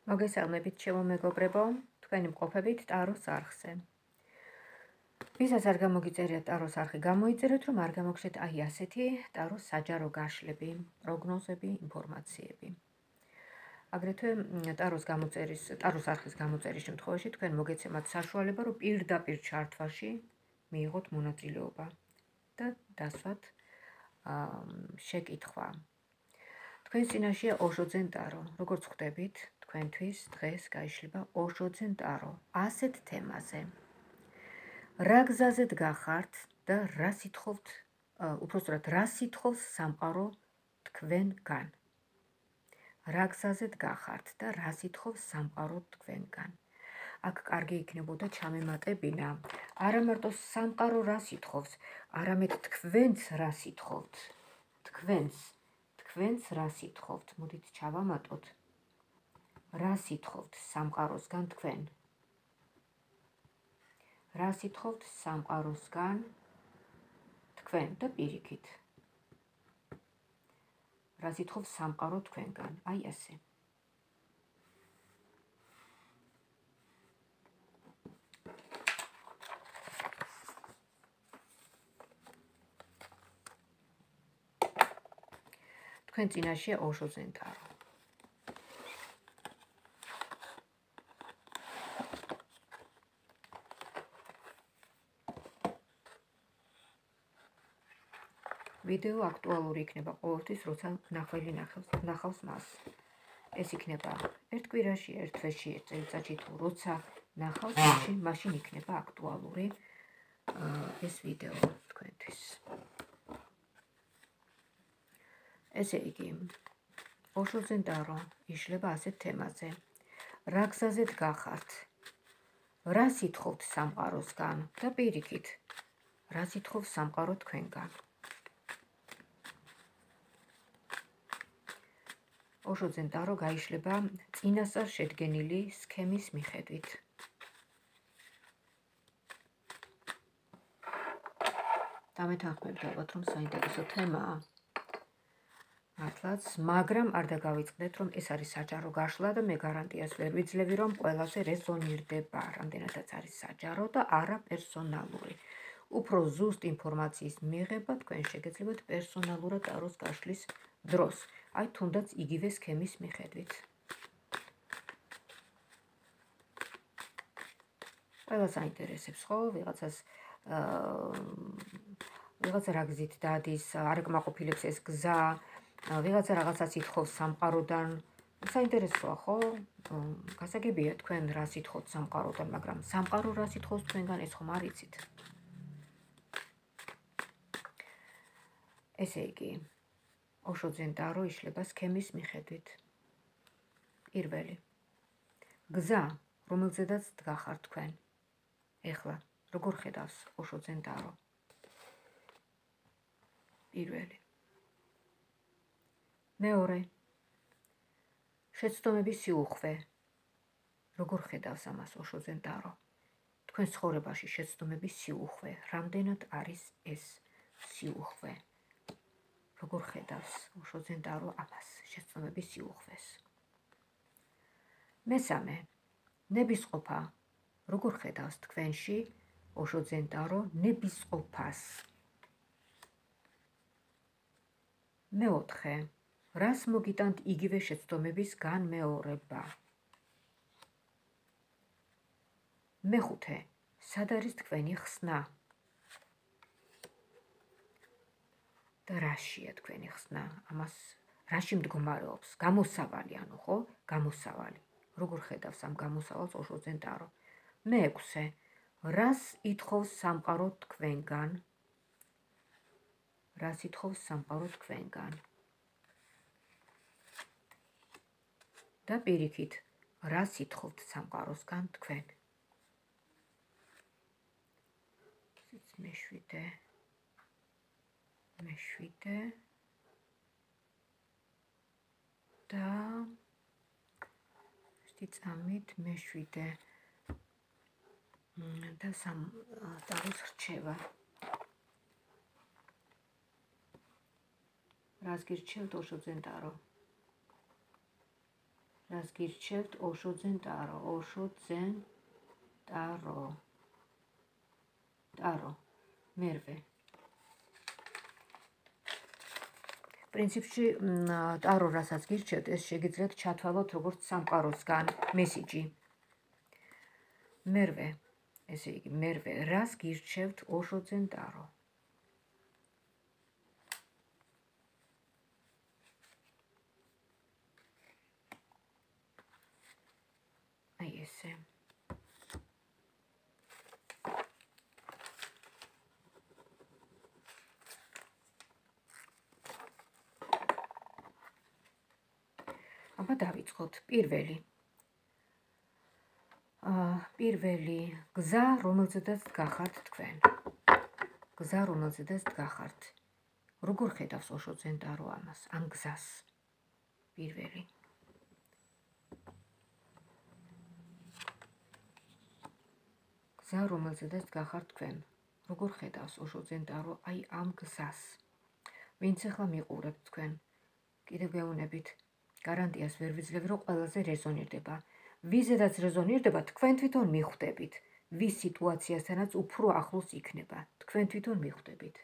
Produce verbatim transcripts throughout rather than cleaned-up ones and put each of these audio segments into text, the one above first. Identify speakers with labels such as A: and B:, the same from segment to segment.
A: მოგესალმებით ჩემო მეგობრებო, თქვენი მყოფებით ტაროს არხზე. ვისაც არ გამოგიწერიათ ტაროს არხი, გამოიწერეთ, რომ არ გამოგხდეთ აი ასეთი ტაროს საჯარო გაშლები, პროგნოზები, ინფორმაციები. აგრეთვე ტაროს გამოწერის, ტაროს არხის გამოწერის შემთხვევაში თქვენ მოგეცემათ საშუალება, რომ პირდაპირ ჩართვაში მიიღოთ მონაწილეობა და დასვათ შეკითხვა. თქვენ წინაშეა ოშოძენ ტარო, როგორც ხვდებით, თქვენთვის დღეს გაიშლება ოშოძენ ტარო ასეთ თემაზე. რა გზაზეთ გახართ და რა სიტყვით, უпростоრად რა სიტყვის სამყარო თქვენგან. რა გზაზეთ გახართ და რა სიტყვის სამყარო თქვენგან. აქ კარგი იქნებოდა ჩამემატებინა, არა მარტო სამყარო რა სიტყვის, არამედ თქვენც რა სიტყვით. თქვენც თქვენც რა სიტყვით, მოდით ჩავამატოთ. რა სიტყვით სამყაროსგან თქვენ. რა სიტყვით სამყაროსგან თქვენ და პირიქით. რა სიტყვით სამყარო თქვენგან, აი ასე. თქვენ წინაშეა ოშოძენ ტარო. ვიდეო აქტუალური იქნება ყოველთვის, როცა ნახველი ნახავს მას. ეს იქნება ერთ კვირაში, ერთ თვეში, ერთ წელიწადში თუ როცა ნახავს, მაშინ იქნება აქტუალური ეს ვიდეო თქვენთვის. ესე იგი, ოშოძენ ტარო იშლება ასეთ თემაზე. რა გზაზეთ გახართ? რა სიტყვით სამყაროსგან და პირიქით, რა სიტყვით სამყარო თქვენგან. ოშოძენ ტარო გაიშლება წინასწარ შედგენილი სქემის მიხედვით. დამეთანხმებით ალბათ, რომ საინტერესო თემაა. მართლაც, მაგრამ არ დაგავიწყდეთ, რომ ეს არის საჯარო გაშლა და მე გარანტიას ვერ ვიძლევი, რომ ყველაზე რეზონირდება, რამდენადაც არის საჯარო და არა პერსონალური. უფრო ზუსტ ინფორმაციის მიღება თქვენ შეგეძლებათ პერსონალურად ტაროს გაშლის დროს, აი თუნდაც იგივე სქემის მიხედვით. ყველას აინტერესებს, ხო, ვიღაცას ვიღაცა რა გზით დადის, არ აკმაყოფილებს ეს გზა, ვიღაცა რაღაცას ითხოვს სამყაროდან, საინტერესოა, ხო? გასაგებია თქვენ რა სიტყვით სამყაროდან, მაგრამ სამყარო რა სიტყვის თქვენგან, ეს ხომ არ იცით. ესე იგი, ოშოძენ ტარო იშლება სქემის მიხედვით. პირველი. გზა, რომელზედაც დგახართ თქვენ. ეხლა, როგორ ხედავს ოშოძენ ტარო? პირველი. მეორე. შეცდომების სიუხვე. როგორ ხედავს ამას ოშოძენ ტარო? თქვენ ცხოვრებაში შეცდომების სიუხვე, რამდენად არის ეს სიუხვე? როგორ ხედავს ოშოძენ ტარო ამას, შეცდომების სიუხვეს? მესამე. ნებისყოფა. როგორ ხედავს თქვენში ოშოძენ ტარო ნებისყოფას? მეოთხე. რას მოგიტანთ იგივე შეცდომების განმეორება? მეხუთე. სად არის თქვენი ხსნა? და რაშია თქვენი ხსნა? ამას რაში მდგომარეობს? გამოსავალი, ანუ ხო? გამოსავალი. როგორ ხედავს ამ გამოსავალს ოშოძენ ტარო? მეექვსე. რას ითხოვს სამყარო თქვენგან? რას ითხოვს სამყარო თქვენგან? და პირიქით, რას ითხოვთ სამყაროსგან თქვენ? მეშვიდე. მეშვიდე. და ერთი წამით მეშვიდე. და სამ ტაროს რჩევა. რას გირჩევთ ოშოძენ ტარო? რას გირჩევთ ოშოძენ ტარო ოშოძენ ტარო ტარო მერვე პრინციპში ტარო რასაც გირჩევთ ეს შეგიძლიათ ჩათვალოთ როგორც სამყაროსგან მესიჯი მერვე ესე იგი მერვე რას გირჩევთ ოშოძენ ტარო აი ესე აბა დავიწყოთ პირველი პირველი გზა რომელზედაც დგახართ თქვენ გზა რომელზედაც დგახართ როგორ ხედავს ოშოძენ ტარო ამას ამ გზას პირველი გზა რომელზედაც დგახართ თქვენ როგორ ხედავს ოშოძენ ტარო აი ამ გზას ვინც ახლა მიყურებთ თქვენ კიდევ გეუბნებით გარანტიას ვერ ვიძლევ რომ ყველაზე რეზონირდება ვიზედაც რეზონირდება თქვენ თვითონ მიხვდებით ვის სიტუაციასთანაც უფრო ახლოს იქნება თქვენ თვითონ მიხვდებით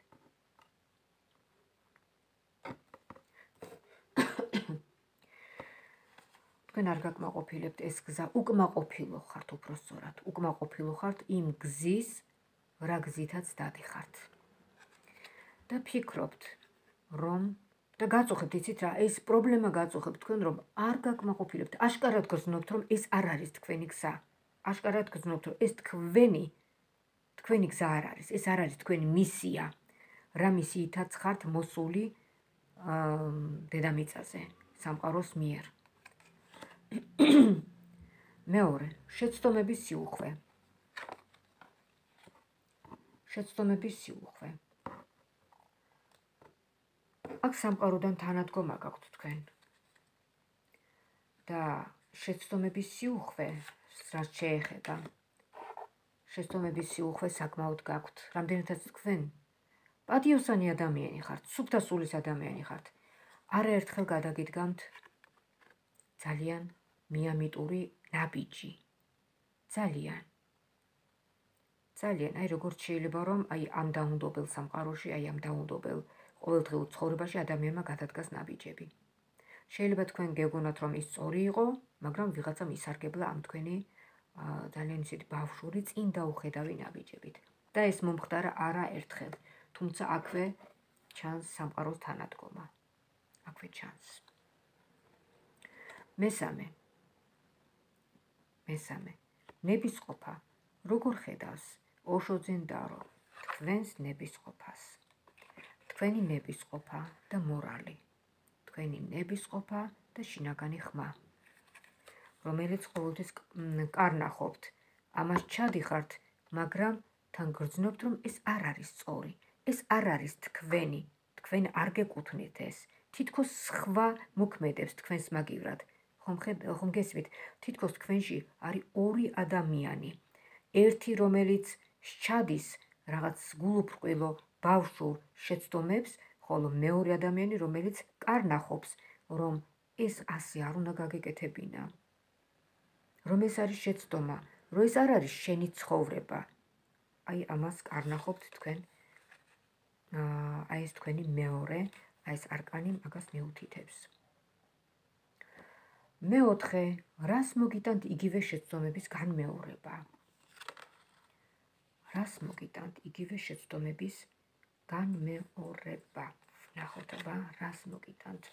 A: თქვენ არ გაკმაყოფილებთ ეს გზა უკმაყოფილო ხართ უფრო სწორად უკმაყოფილო ხართ იმ გზის რა გზითაც დადიხართ და ფიქრობთ რომ და გაწუხებთ იცით რა ეს პრობლემა გაწუხებთ თქვენ რომ არ გაკმაყოფილებთ აშკარად გრძნობთ რომ ეს არ არის თქვენი გზა აშკარად გრძნობთ რომ ეს თქვენი თქვენი გზა არ არის ეს არ არის თქვენი მისია რა მისიითაც ხართ მოსული დედამიწაზე სამყაროს მიერ მეორე შეცდომების სიუხვე შეცდომების სიუხვე აქ სამყაროდან თანადგომა გაქვთ თქვენ და შეცდომების სიუხვე რაც შეეხება შეცდომების სიუხვე საკმაოდ გაქვთ რამდენადაც თქვენ პატიოსანი ადამიანი ხართ სუფთა სულის ადამიანი ხართ არაერთხელ გადაგიდგამთ ძალიან მიამიტური ნაბიჯი ძალიან ძალიან აი როგორც შეიძლება რომ აი ამ დაუნდობელ სამყაროში აი ამ დაუნდობელ ყოველდღიურ ცხოვრებაში ადამიანმა გადადგას ნაბიჯები. შეიძლება თქვენ გეგონათ რომ ის სწორი იყო, მაგრამ ვიღაცამ ისარგებლა ამ თქვენი ძალიან ისეთი ბავშვური წინ დაუხედავი ნაბიჯებით. და ეს მომხდარა არა ერთხელ, თუმცა აქვე ჩანს სამყაროს თანადგომა. აქვე ჩანს. მესამე. მესამე. ნებისყოფა. როგორ ხედავს ოშოძენ ტარო თქვენს ნებისყოფას? თქვენი ნებისყოფა და მორალი, თქვენი ნებისყოფა და შინაგანი ხმა, რომელიც ყოველთვის კარნახობთ, ამას ჩადიხართ, მაგრამ თან გრძნობთ, რომ ეს არ არის სწორი, ეს არ არის თქვენი, თქვენ არ გეკუთვნით ეს, თითქოს სხვა მოქმედებს თქვენს მაგივრად, ხომ გესმით, თითქოს თქვენში არის ორი ადამიანი, ერთი რომელიც სჩადის რაღაც გულუბრყვილო ბავშვურ შეცდომებს, ხოლო მეორე ადამიანი, რომელიც კარნახობს, რომ ეს ასე არ უნდა გაგეკეთებინა. რომ ეს არის შეცდომა, რომ ეს არ არის შენი ცხოვრება. აი ამას კარნახობთ თქვენ. აი ეს თქვენი მეორე, აი ეს არკანი მაგას მიუთითებს. მეოთხე, რას მოგიტანთ იგივე შეცდომების განმეორება? რას მოგიტანთ იგივე შეცდომების განმეორება? ნახოთ აბა, რას მოგიტანთ?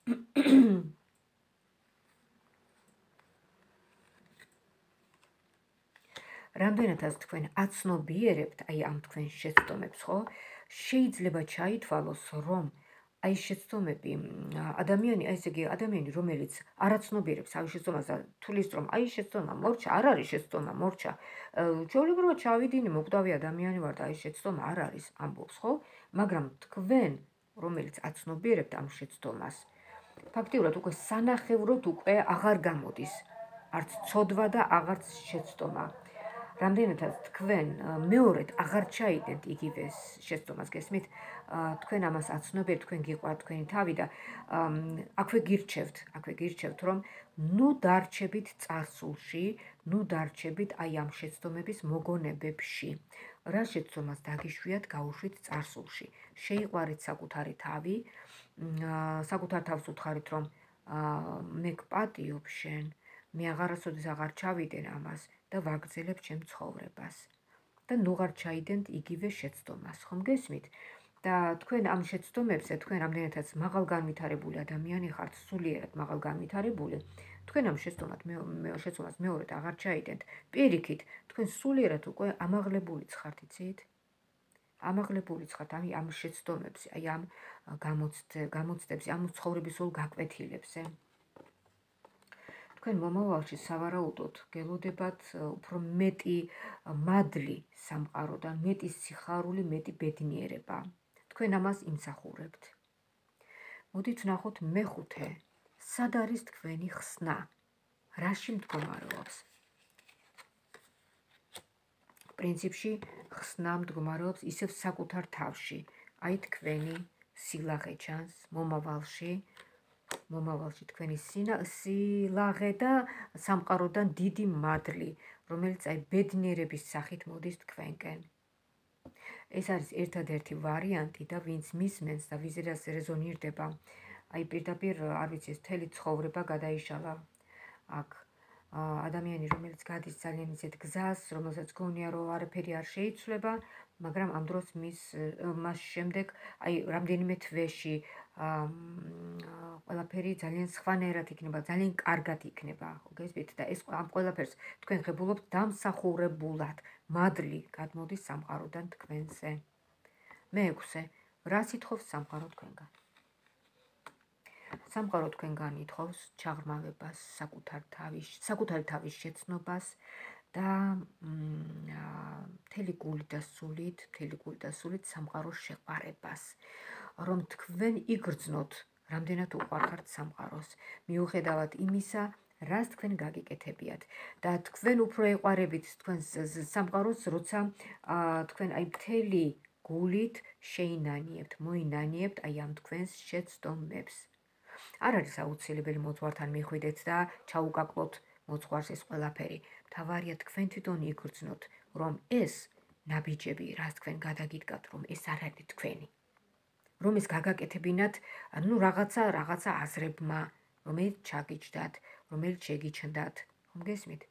A: რამდენადაც თქვენ აცნობიერებთ აი ამ თქვენ შეცდომებს, ხო? შეიძლება ჩაითვალოს, რომ აი შეცდომები ადამიანი, აი ესე იგი ადამიანი, რომელიც არაცნობიერებს თავის შეცდომას და თulis რომ აი შეცდომა მორჩა, არ არის შეცდომა მორჩა. ჩვეულებრივად ჩავიდინე, მოკვდავი ადამიანი ვარ და აი შეცდომა არ არის, ამბობს, ხო? მაგრამ თქვენ, რომელიც აცნობიერებთ ამ შეცდომას, ფაქტიურად უკვე სანახევროდ უკვე აღარ გამოდის. არც ცოდვა და აღარც შეცდომა. რამდენადაც თქვენ მეორედ აღარ ჩაიდენთ იგივე შეცდომას, გესმით? თქვენ ამას აცნობიერთ, თქვენ გიყვართ თქვენი თავი და აქვე გირჩევთ, აქვე გირჩევთ, რომ ნუ დარჩებით წარსულში, ნუ დარჩებით აი ამ შეცდომების მოგონებებში. რა შეცდომას დაგიშვიათ, გაუშვით წარსულში. შეიყვარეთ საკუთარი თავი, საკუთარ თავს უთხარით, რომ მე გპატიობ შენ, მე აღარასოდეს აღარ ჩავიდენ ამას და ვაგრძელებ ჩემ ცხოვრებას. და ნუღარ ჩაიდენთ იგივე შეცდომას, ხომ გესმით? და თქვენ ამ შეცდომებზე, თქვენ რამდენადაც მაღალ განვითარებული ადამიანი ხართ, სულიერად მაღალ განვითარებული, თქვენ ამ შეცდომად შეცდომას მეორედ აღარ ჩაიდენთ. პირიქით, თქვენ სულიერად უკვე ამაღლებულიც ხართ, იცით? ამაღლებულიც ხართ აი ამ შეცდომებზე, აი ამ გამოცდებზე, ამ ცხოვრების სულ გაკვეთილებზე. თქვენ მომავალში სავარაუდოდ გელოდებათ უფრო მეტი მადლი სამყაროდან, მეტი სიხარული, მეტი ბედნიერება. თქვენ ამას იმსახურებთ. მოდით ვნახოთ მეხუთე, სად არის თქვენი ხსნა? რაში მდგომარეობს? პრინციპში ხსნა მდგომარეობს ისევ საკუთარ თავში. აი თქვენი სილაღე ჩანს მომავალში, მომავალში თქვენი სილაღე და სამყაროდან დიდი მადლი, რომელიც აი ბედნიერების სახით მოდის თქვენკენ. ეს არის ერთადერთი ვარიანტი და ვინც მისმენს და ვიზერას რეზონირდება, აი პირდაპირ არ ვიცი, ეს მთელი ცხოვრება გადაიშალა აქ. ადამიანი, რომელიც გადის ძალიან ისეთ გზას, რომელსაც გონია, რომ არაფერი არ შეიცვლება, მაგრამ ამ დროს მის მას შემდეგ, აი რამდენიმე თვეში ყველაფერი ძალიან სხვანაირად იქნება, ძალიან კარგად იქნება, ხო გესმით? და ეს ამ ყველაფერს თქვენ ღებულობთ დამსახურებულად. მადლი გადმოდის სამყაროდან თქვენზე. მეექვსე, რა სითხოვს სამყარო თქვენგან? სამყარო თქვენგან ითხოვს ჩაღრმავებას, საკუთარ თავის, საკუთარი თავის შეცნობას და მთელი გული და სულით, მთელი გული და სულით სამყაროს შეყვარებას, რომ თქვენ იგრძნოთ, რამდენად უყვართ სამყაროს, მიუხედავად იმისა, რას თქვენ გაგიკეთებიათ და თქვენ უფრო ეყვარებით თქვენ სამყაროს, როცა თქვენ აი მთელი გულით შეინანიებთ, მოინანიებთ აი ამ თქვენს შეცდომებს. არ არის აუცილებელი მოძღვართან მიხვიდეთ და ჩაუკაკლოთ მოძღვარს ეს ყველაფერი. მთავარია თქვენ თვითონ იგრძნოთ, რომ ეს ნაბიჯები, რაც თქვენ გადაგიდგათ, რომ ეს არ არის თქვენი. რომ ეს გაგაკეთებინათ, ну რაღაცა, რაღაცა აზრებმა, რომელიც ჩაგიჯდათ, რომელიც შეგიჩნდათ, ხომ გესმით?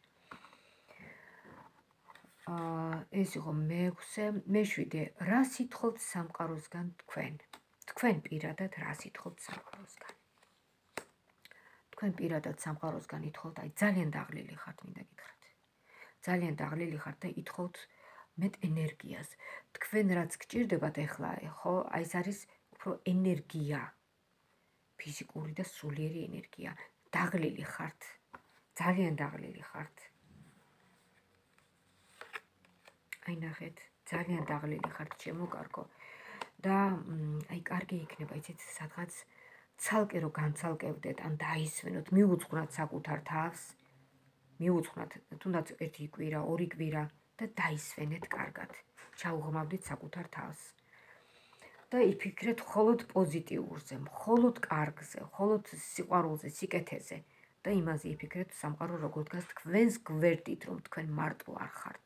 A: ეს იყო მეექვსე, მეშვიდე, რა სითხოვთ სამყაროსგან თქვენ? თქვენ პირადად რა სითხოვთ სამყაროსგან? თქვენ პირადად სამყაროსგან ითხოვთ, აი ძალიან დაღლილი ხართ, მინდა გითხრათ. ძალიან დაღლილი ხართ და ითხოვთ მეტ ენერგიას. თქვენ რაც გჭირდებათ ახლა, ხო, აი ეს არის უფრო ენერგია. ფიზიკური და სულიერი ენერგია. დაღლილი ხართ. ძალიან დაღლილი ხართ. აი ნახეთ, ძალიან დაღლილი ხართ, შემოკარგო. და აი კარგი იქნება, იცით, სადღაც ცალკე რო განცალკევდეთ, ან დაისვენოთ, მიუძღვნათ საკუთარ თავს, მიუძღვნათ თუნდაც ერთი კვირა, ორი კვირა და დაისვენეთ კარგად. ჩაუღმავდით საკუთარ თავს. და იფიქრეთ მხოლოდ პოზიტიურზე, მხოლოდ კარგზე, მხოლოდ სიყვარულზე, სიკეთეზე და იმაზე იფიქრეთ, სამყარო როგორ დგას თქვენს გვერდით, რომ თქვენ მარტო არ ხართ.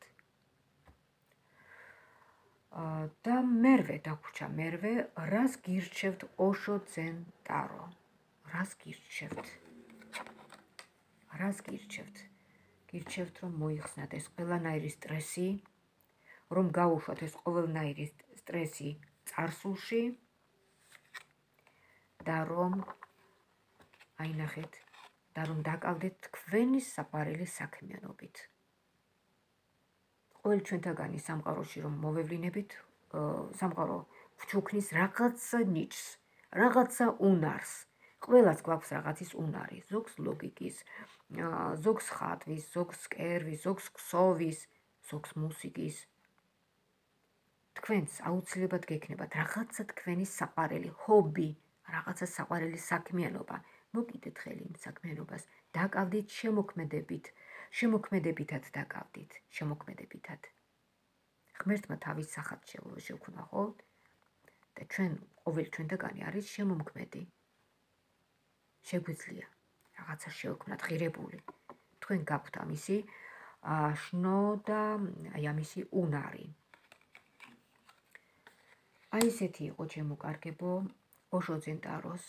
A: და მერვე დაგვრჩა მერვე, რას გირჩევთ ოშო ძენ ტარო? რას გირჩევთ? რას გირჩევთ? გირჩევთ, რომ მოიხსნათ ეს ყველანაირი სტრესი, რომ გაუშვათ ეს ყველანაირი სტრესი წარსულში და რომ აი ნახეთ, და რომ დაკავდეთ თქვენი საყვარელი საქმიანობით. ყოველ ჩვენთაგანი სამყაროში რომ მოვევლინებით, სამყარო ვჩუქნის რაღაცა ნიჭს, რაღაცა უნარს. ყველას გვაქვს რაღაცის უნარი, ზოგს ლოგიკის, ზოგს ხატვის, ზოგს კერვის, ზოგს ქსოვის, ზოგს მუსიკის. თქვენს აუცილებლად გექნებათ რაღაცა თქვენი საყვარელი ჰობი, რაღაცა საყვარელი საქმიანობა. მოკიდეთ ხელი იმ საქმიანობას, დაკავდით შემოქმედებით, შემოქმედებითად დაკავდით, შემოქმედებითად. ღმერთმა თავის სახად შევქნა, ხო? და ჩვენ ყოველ ჩვენთაგანი არის შემომქმედი. შეგვიძლია რაღაცა შეოქმნათ ღირებული. თქვენ გაქვთ ამისი შნო და აი ამისი უნარი. აი ესეთი იყო ჩემო კარგებო ოშოძენ ტაროს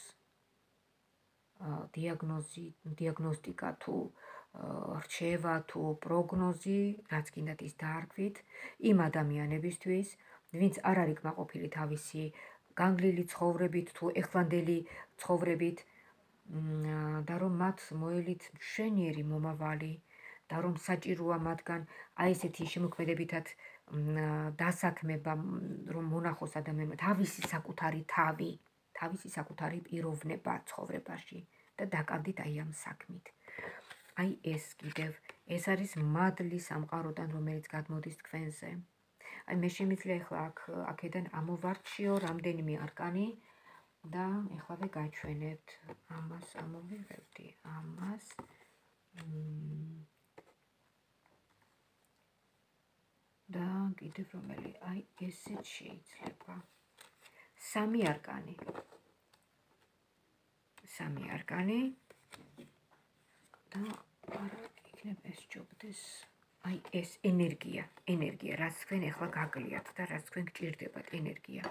A: დიაგნოზი, დიაგნოსტიკა თუ რჩევა თუ პროგნოზი, რაც გინდათ ის დაარქვით იმ ადამიანებისთვის, ვინც არ არის კმაყოფილი თავისი განგლილი ცხოვრებით თუ ეხლანდელი ცხოვრებით და რომ მათ მოელით მშვენიერი მომავალი და რომ საჭიროა მათგან აი ესეთი შემოქმედებითად დასაქმება, რომ მონახოს ადამიანმა თავისი საკუთარი თავი, თავისი საკუთარი პიროვნება ცხოვრებაში და დაკავდით აი ამ საქმით. აი ეს კიდევ, ეს არის მადლი სამყაროდან, რომელიც გადმოდის თქვენზე. აი მე შემიძლია ახლა აქ აქედან ამოვარჩიო რამდენიმე არკანი და ეხლავე გაჩვენებთ. ამას ამოვიღებდი, ამას და კიდევ რომელი, აი ესეც შეიძლება. სამი არკანი. სამი არკანი და არა იქნებ ეს ჯობდეს. აი ეს ენერგია, ენერგია, რაც თქვენ ახლა გაგლიათ და რაც თქვენ გჭირდებათ ენერგია.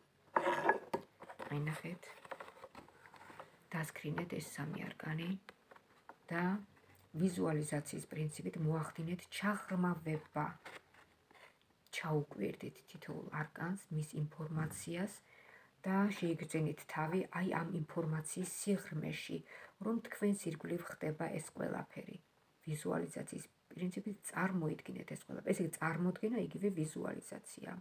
A: აი ნახეთ. დასკრინეთ ეს სამი არკანი და ვიზუალიზაციის პრინციპით მოახდინეთ ჩაღრმავება. ჩაუკვირდით თითოეულ არკანს, მის ინფორმაციას და შეიგრძენით თავი აი ამ ინფორმაციის სიღრმეში, რომ თქვენს ირგვლივ ხდება ეს ყველაფერი. ვიზუალიზაციის პრინციპით წარმოიდგინეთ ეს ყველაფერი. ესე იგი წარმოდგენა იგივე ვიზუალიზაცია.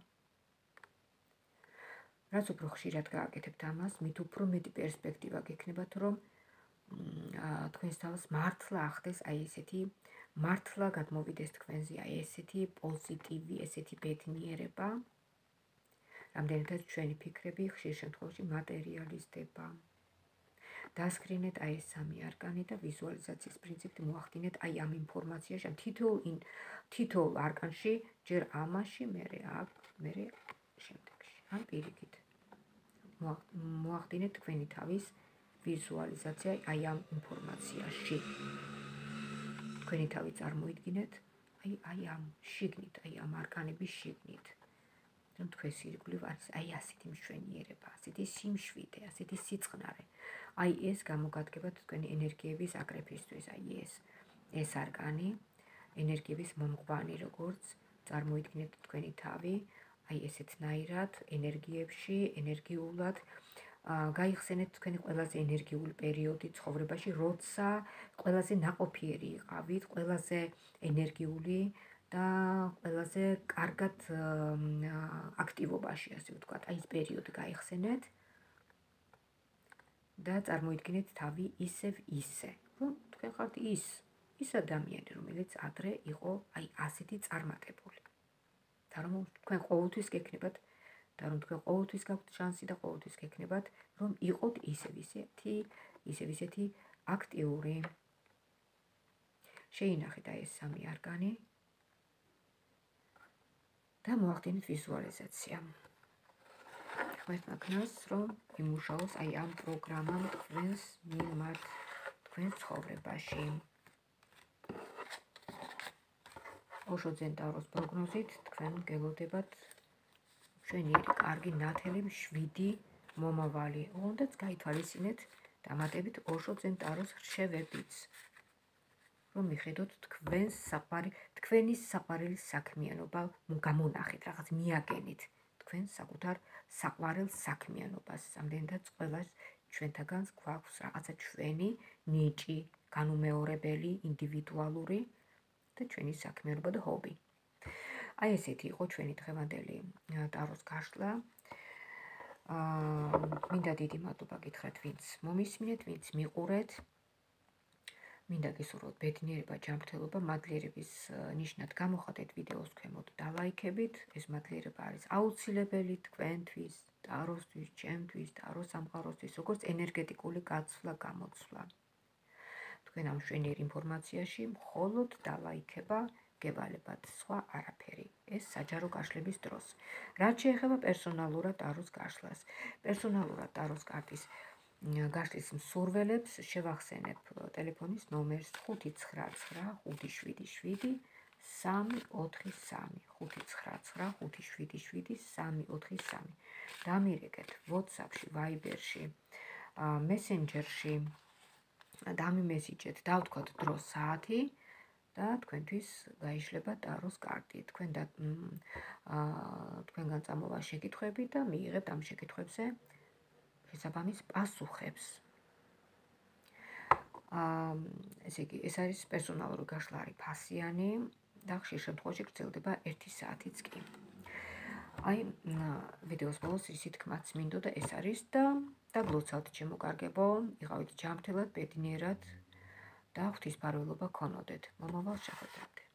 A: რაც უფრო ხშირად გააკეთებთ ამას, მით უფრო მეტი პერსპექტივა გექნებათ, რომ თქვენს თავს მართლა ახდეს აი ესეთი მართლა გადმოვიდეს თქვენზე აი ესეთი პოზიტივი, ესეთი ბედნიერება, რამდენადაც ჩვენი ფიქრები ხშირ შემთხვევაში მატერიალიზდება. დასკრინეთ აი ეს სამი არკანი და ვიზუალიზაციის პრინციპით მოახდინეთ აი ამ ინფორმაციაში, ამ თითოეულ თითოეულ არკანში, ჯერ ამაში, მერე აქ, მერე შემდეგში. ან პირიქით. მოახდინეთ თქვენი თავის ვიზუალიზაცია აი ამ ინფორმაციაში. თქვენი თავი წარმოიდგინეთ, აი აი ამ შიგნით, აი ამ არკანების შიგნით. რომ თქვენს ირგვლივ არის აი ასეთი მშვენიერება, ასეთი სიმშვიდე, ასეთი სიწყნარე. აი ეს გამოგადგება თქვენი ენერგიების აკრეფისთვის, აი ეს ეს არკანი, ენერგიების მომყვანი, როგორც წარმოიდგინეთ თქვენი თავი, აი ესეთნაირად ენერგიებში, ენერგიულად გაიხსენეთ თქვენი ყველაზე ენერგიული პერიოდი ცხოვრებაში, როცა ყველაზე ნაყოფიერი იყავით, ყველაზე ენერგიული და ყველაზე კარგად აქტივობაში, ასე ვთქვათ, აი ეს პერიოდი გაიხსენეთ და წარმოიდგინეთ თავი ისევ ისე, რომ თქვენ ხართ ის, ის ადამიანი, რომელიც ადრე იყო აი ასეთი წარმატებული. და რომ თქვენ ყოველთვის გექნებათ და რომ თქვენ ყოველთვის გაქვთ შანსი და ყოველთვის გექნებათ, რომ იყოთ ისევ ისეთი, ისევ ისეთი აქტიური. შეინახეთ აი ეს სამი არკანი და მოახდინეთ ვიზუალიზაცია. ხმეთ მაგნას, რომ იმუშაოს აი ამ პროგრამამ თქვენს მიმართ, თქვენს ცხოვრებაში. ოშოძენ ტაროს პროგნოზით თქვენ გელოდებათ მშვენიერი, კარგი, ნათელი, მშვიდი მომავალი. უნდაც გაითვალისწინეთ დამატებით ოშოძენ ტაროს რჩევებიც, რომ მიხედოთ თქვენს საყვარი, თქვენი საყვარელი საქმიანობა გამონახეთ, რაღაც მიაგენით თქვენს საკუთარ საყვარელ საქმიანობას. ამდენადაც ყველას ჩვენთაგანს გვაქვს რაღაცა ჩვენი ნიჭი, განუმეორებელი, ინდივიდუალური და ჩვენი საქმიანობა და ჰობი. აი ესეთი იყო ჩვენი დღევანდელი ტაროს გაშლა. მინდა დიდი მადლობა გითხრათ, ვინც მომისმინეთ, ვინც მიყურეთ. მინდა გისურვოთ ბედნიერება, ჯანმრთელობა, მადლიერების ნიშნად გამოხატეთ ვიდეოს ქვემოთ და ლაიქებით. ეს მადლიერება არის აუცილებელი თქვენთვის, ტაროსთვის, ჩემთვის, ტაროს სამყაროსთვის, როგორც ენერგეტიკული გაცვლა, გამოცვლა. თქვენ ამ მშვენიერ ინფორმაციაში მხოლოდ დალაიქება გევალებათ, სხვა არაფერი. ეს საჯარო გაშლების დროს. რაც შეეხება პერსონალურად ტაროს გაშლას. პერსონალურად ტაროს კარტის გაშლის მსურველებს შევახსენებ ტელეფონის ნომერს ხუთი ცხრა ცხრა ხუთი შვიდი შვიდი სამი ოთხი სამი ხუთი ცხრა ცხრა ხუთი შვიდი შვიდი სამი ოთხი სამი. დამირეკეთ WhatsApp-ში, Viber-ში, Messenger-ში, დამიმესიჯეთ, დავთქვათ დრო საათი და თქვენთვის გაიშლება ტაროს კარტი. თქვენ და თქვენგან წამოვა შეკითხვები და მიიღებთ ამ შეკითხვებზე შესაბამის პასუხებს. ესე იგი, ეს არის პერსონალური გაშლა არის ფასიანი და ხშირ შემთხვევაში გრძელდება ერთი საათიც კი. აი, ვიდეოს ბოლოს ისი თქმაც მინდოდა ეს არის და დაგლოცავთ ჩემო კარგებო, იყავით ჯანმრთელად, ბედნიერად და ღვთისმფარველობა გქონოდეთ. მომავალ შეხვედრამდე.